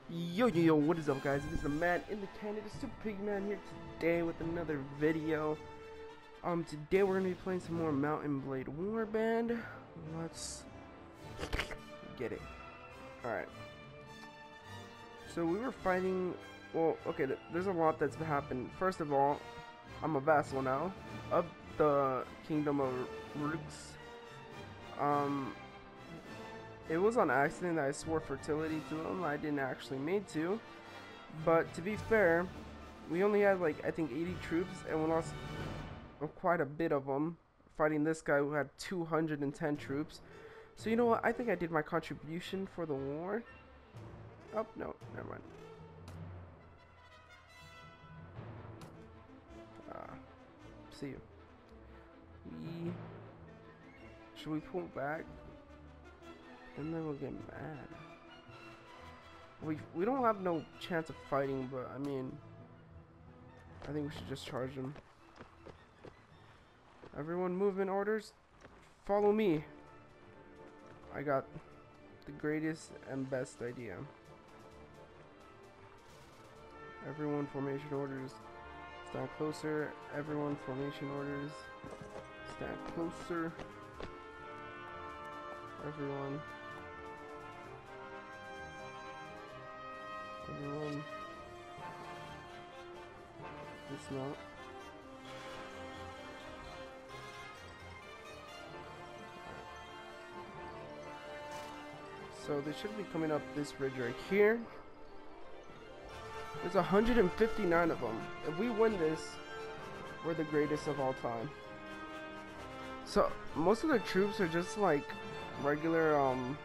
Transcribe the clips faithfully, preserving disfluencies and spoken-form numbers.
Yo, yo, yo, what is up, guys? It is the man in the Canada Super Pig Man here today with another video. Um, today we're gonna be playing some more Mountain Blade Warband. Let's get it. Alright. So we were fighting, well, okay, th there's a lot that's happened. First of all, I'm a vassal now of the Kingdom of Rooks. Um, It was on accident that I swore fertility to them. I didn't actually mean to. But to be fair, we only had like, I think eighty troops, and we lost uh, quite a bit of them fighting this guy who had two hundred ten troops. So you know what? I think I did my contribution for the war. Oh, no, never mind. Uh, see you. We... Should we pull back? And then we'll get mad. We we don't have no chance of fighting, but I mean, I think we should just charge them. Everyone, movement orders. Follow me. I got the greatest and best idea. Everyone, formation orders. Stand closer. Everyone, formation orders. Stand closer. Everyone. Everyone, dismount. So they should be coming up this bridge right here. There's one hundred fifty-nine of them. If we win this, we're the greatest of all time. So most of the troops are just like regular, um,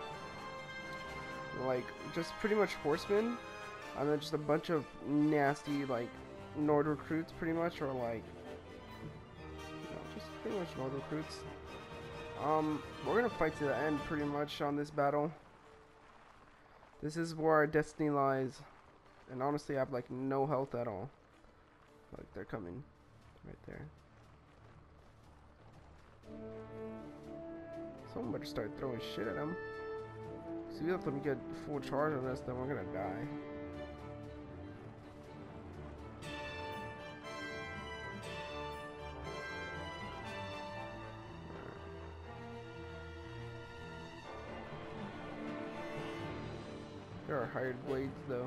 like just pretty much horsemen, and then just a bunch of nasty like Nord recruits, pretty much, or like, you know, just pretty much Nord recruits. Um, we're gonna fight to the end, pretty much, on this battle. This is where our destiny lies, and honestly, I have like no health at all. Like, they're coming right there. Someone better start throwing shit at them. So we have to get full charge on this, then we're gonna die. There are hired blades though.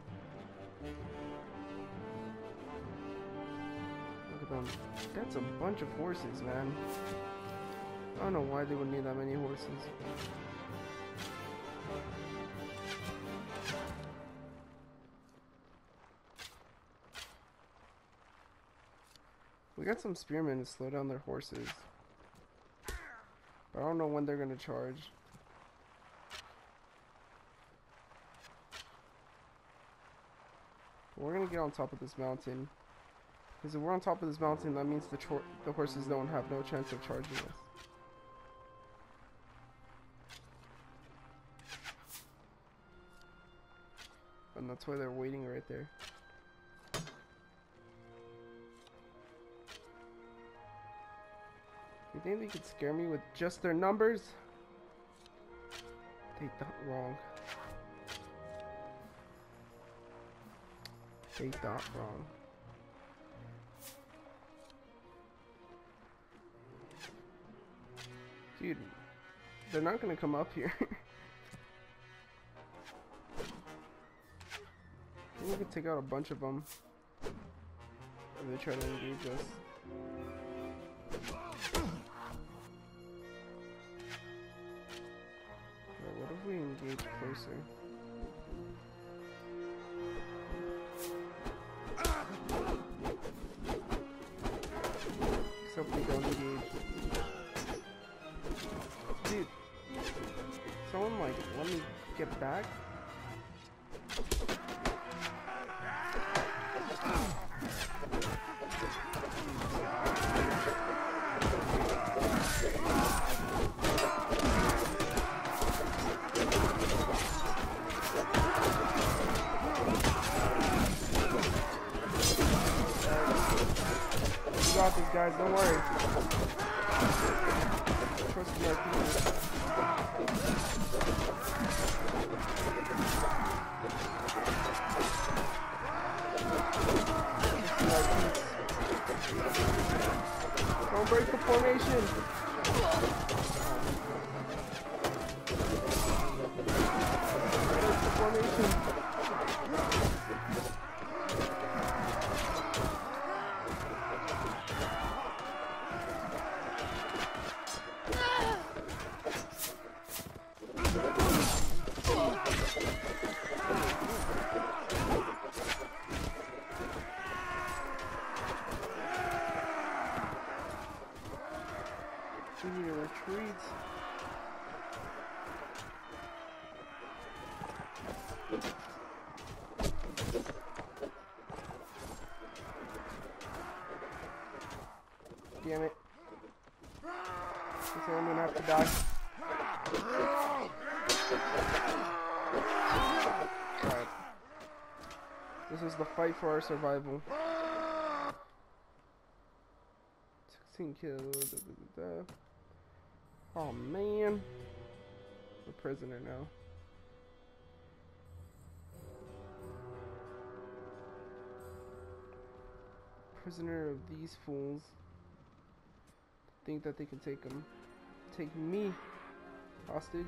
Look at them. That's a bunch of horses, man. I don't know why they would need that many horses. We got some spearmen to slow down their horses, but I don't know when they're gonna charge. But we're gonna get on top of this mountain, because if we're on top of this mountain, that means the the horses don't have no chance of charging us. And that's why they're waiting right there. You think they could scare me with just their numbers? They thought wrong. They thought wrong. Dude, they're not gonna come up here. We could take out a bunch of them if they try to engage us. Right, what if we engage closer? Except we don't engage. Dude, someone like let me get back. We got these guys, don't worry. Trust my people. formation. Break the formation. We need to retreat. Damn it. So I'm gonna have to die. Alright. This is the fight for our survival. sixteen kills. Da, da, da, da. Oh man. We're a prisoner now. Prisoner of these fools. Think that they can take him. Take me hostage.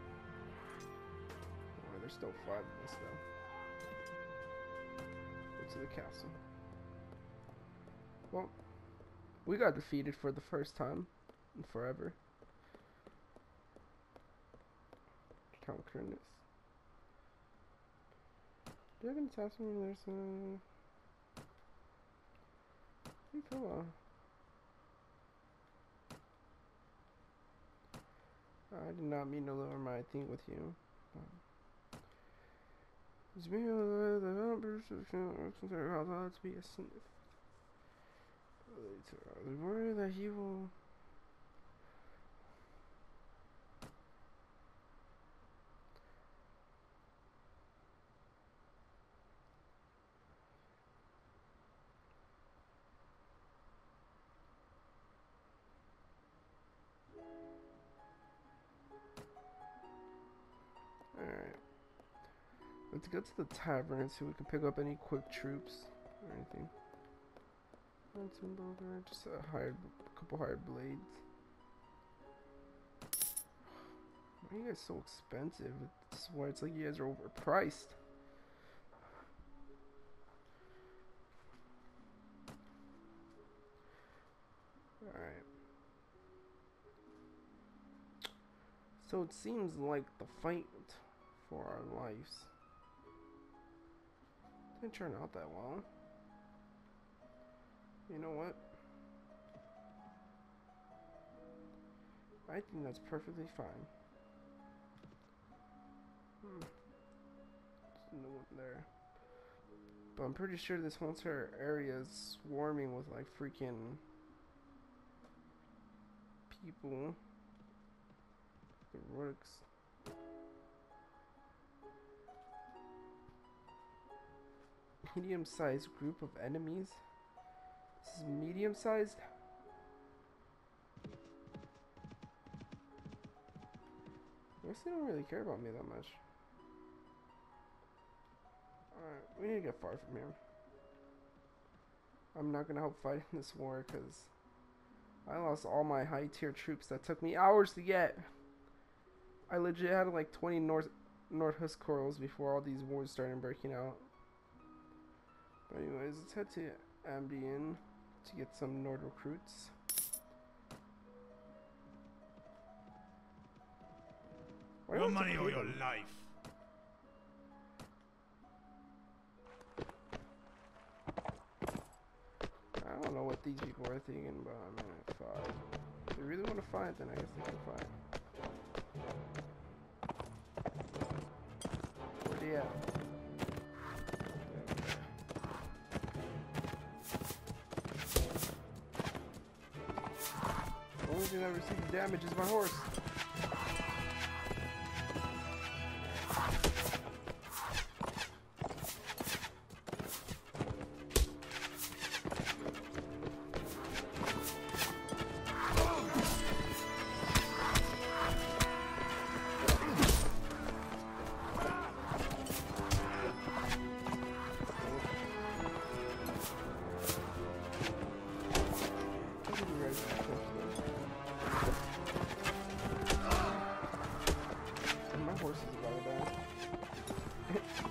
Oh, there's still five of us though. Go to the castle. Well, we got defeated for the first time in forever. Conquering this. Do you have any tasks for me? There's some. Hey, fella. I did not mean to lower my thing with you. It's me the numbers consider how to be a sin. I worry that he will. Alright. Let's go to the tavern and see if we can pick up any quick troops or anything. Just a hired, a couple hired blades. Why are you guys so expensive? I swear it's like you guys are overpriced. Alright. So it seems like the fight for our lives didn't turn out that well. You know what? I think that's perfectly fine. Hmm. There's no one there. But I'm pretty sure this monster area is swarming with like freaking people. The Rooks. Medium-sized group of enemies. This is medium-sized. I guess they don't really care about me that much. Alright, we need to get far from here. I'm not gonna help fight in this war because I lost all my high-tier troops that took me hours to get. I legit had like twenty North Nordhus corals before all these wars started breaking out. But anyways, let's head to Ambien to get some Nord recruits. Why your money or your life. I don't know what these people are thinking, but I'm gonna fight. If they really want to fight, then I guess they can fight. Where they at? The only thing that receives damage is my horse.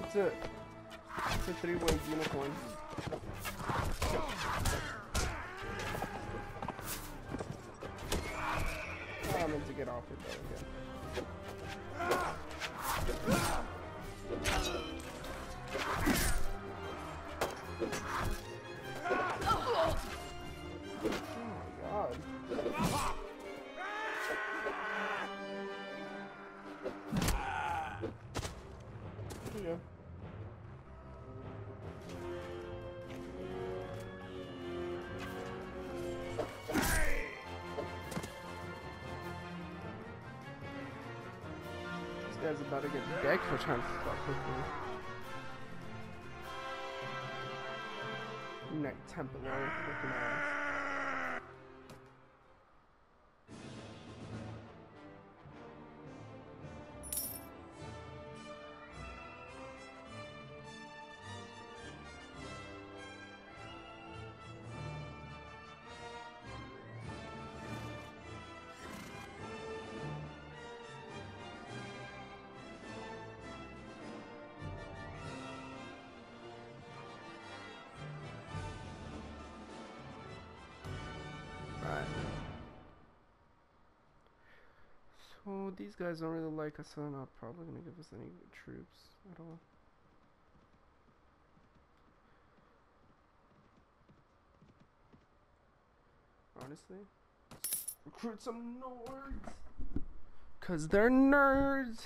It's a, it's a three-way unicorn. Oh, I meant to get off it though, okay. This guy's about to get decked for trying to fuck with me. Knight Templar looking ass. So these guys don't really like us, so they're not probably gonna give us any troops at all. Honestly, recruit some nerds, cause they're nerds.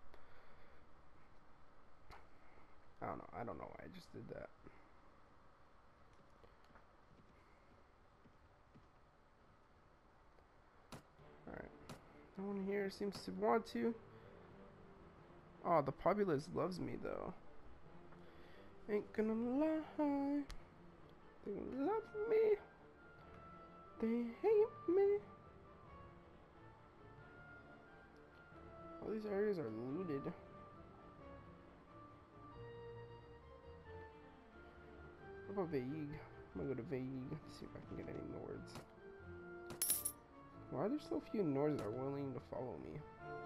I don't know. I don't know why I just did that. Alright. No one here seems to want to. Oh, the populace loves me though. Ain't gonna lie. They love me. They hate me. All these areas are looted. What about Vague? I'm gonna go to Vague, see if I can get any Nords. Why are there so few Nords that are willing to follow me?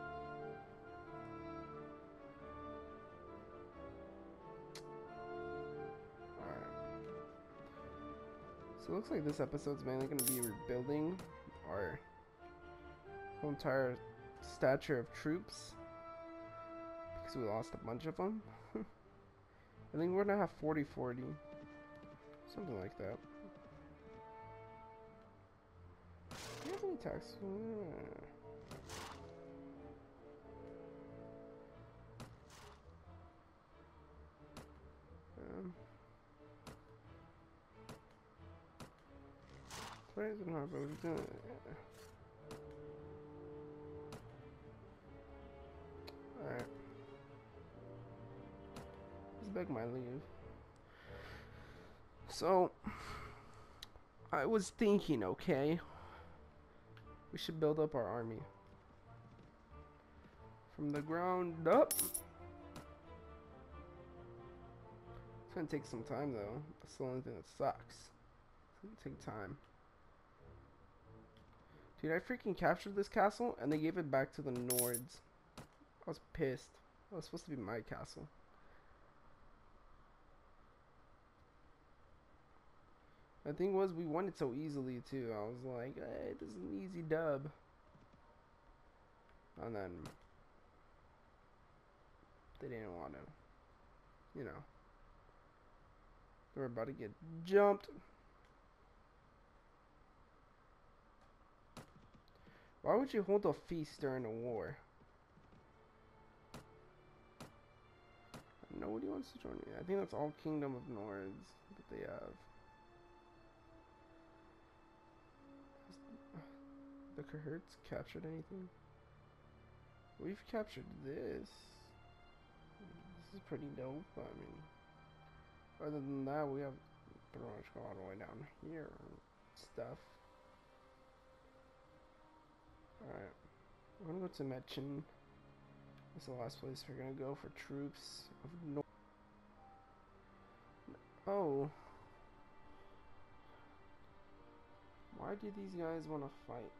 Alright. So it looks like this episode's mainly gonna be rebuilding our whole entire stature of troops. Because we lost a bunch of them. I think we're gonna have forty forty. Something like that. Do you have any tax? Um, Twice and hard, but we've done it. Alright. Let's beg my leave. So, I was thinking, okay, we should build up our army from the ground up. It's gonna take some time though. That's the only thing that sucks. It's gonna take time. Dude, I freaking captured this castle and they gave it back to the Nords. I was pissed. That was supposed to be my castle. The thing was, we won it so easily too. I was like, hey, this is an easy dub. And then they didn't want to, you know. They were about to get jumped. Why would you hold a feast during a war? Nobody wants to join me. I think that's all Kingdom of Nords that they have. The Caherts captured anything? We've captured this. This is pretty dope. I mean, other than that, we have pretty much gone all the way down here and stuff. Alright, we're gonna go to Metchen. That's the last place we're gonna go for troops of North. Oh. Why do these guys want to fight?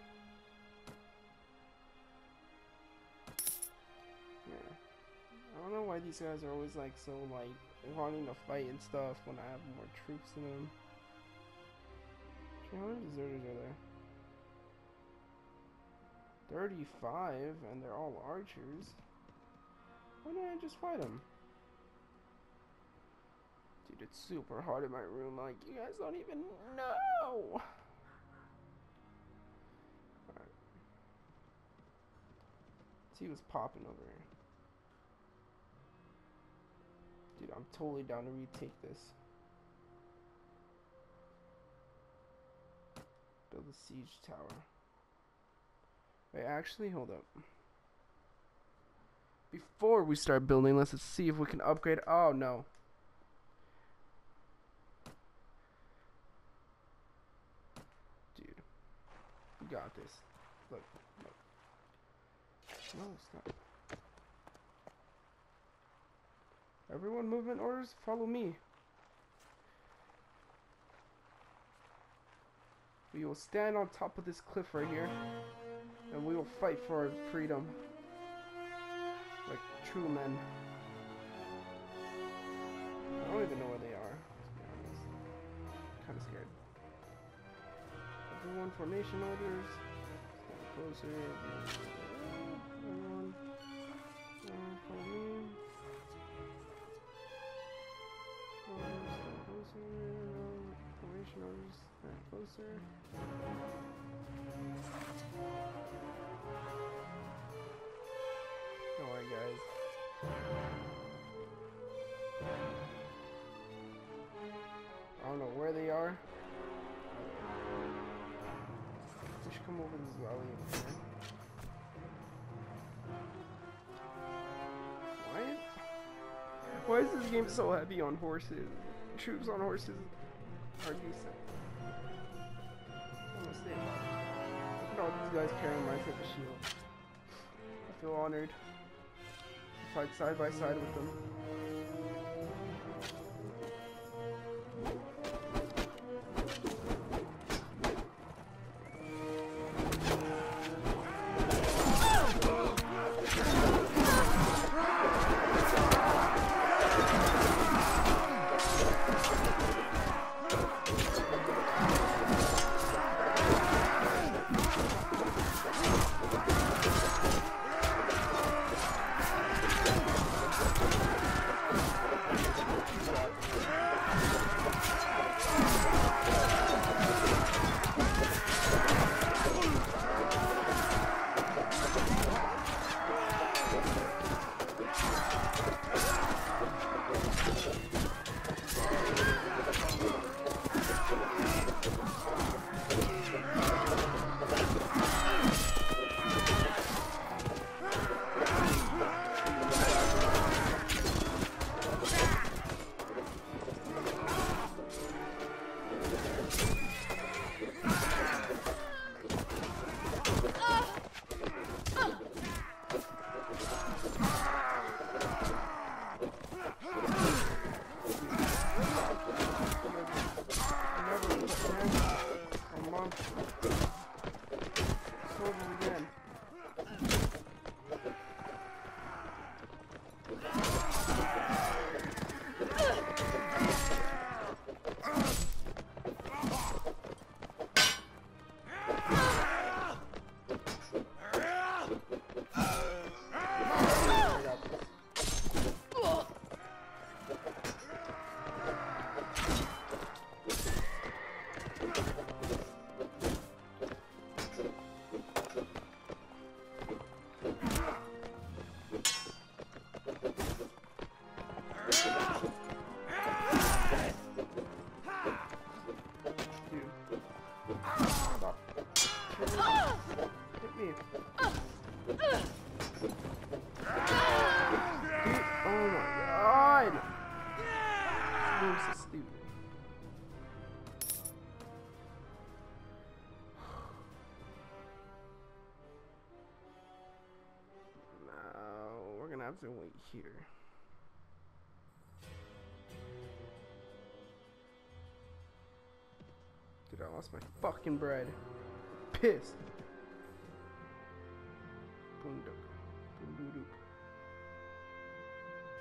Yeah. I don't don't know why these guys are always like so like wanting to fight and stuff when I have more troops than them. How many deserters are there? thirty-five, and they're all archers. Why don't I just fight them? Dude, it's super hard in my room. Like, you guys don't even know. Alright. Let's see what's popping over here. Dude, I'm totally down to retake this. Build a siege tower. Wait, actually, hold up. Before we start building, let's see if we can upgrade. Oh, no. Dude. We got this. Look. Look. No, stop. Everyone, movement orders, follow me. We will stand on top of this cliff right here, and we will fight for our freedom. Like true men. I don't even know where they are, to be honest. Kinda scared. Everyone, formation orders. Stand closer. Everyone. Uh, follow me. Stand closer. Formation orders. Stand closer. Don't worry, guys. I don't know where they are. We should come over this valley over here. Why? Why is this game so heavy on horses? Troops on horses are decent. I'm gonna stay alive. Look at all these guys carrying my type of shield. I feel honored. Fight side by side with them. Have to wait here. Dude, I lost my fucking bread. Pissed. Boom, boom, doo, doo.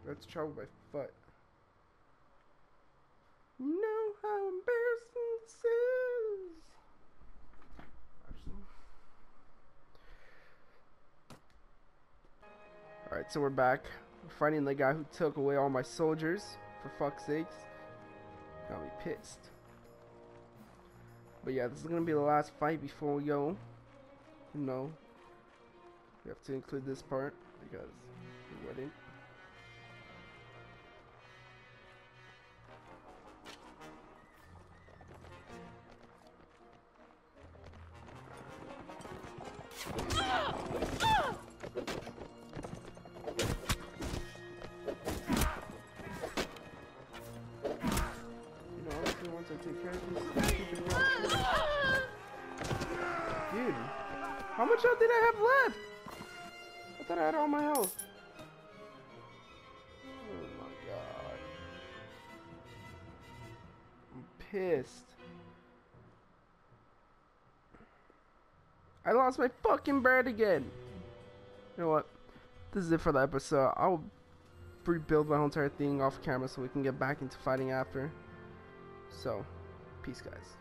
Let's travel by foot. You know how embarrassing this is. Actually. Alright, so we're back. We're fighting the guy who took away all my soldiers. For fuck's sakes. Got me pissed. But yeah, this is gonna be the last fight before we go. You know. We have to include this part because we wouldn't. Once I take care of this stupid rock. Dude, how much health did I have left? I thought I had all my health. Oh my god. I'm pissed. I lost my fucking bird again. You know what? This is it for the episode. I'll rebuild my whole entire thing off camera so we can get back into fighting after. So, peace guys.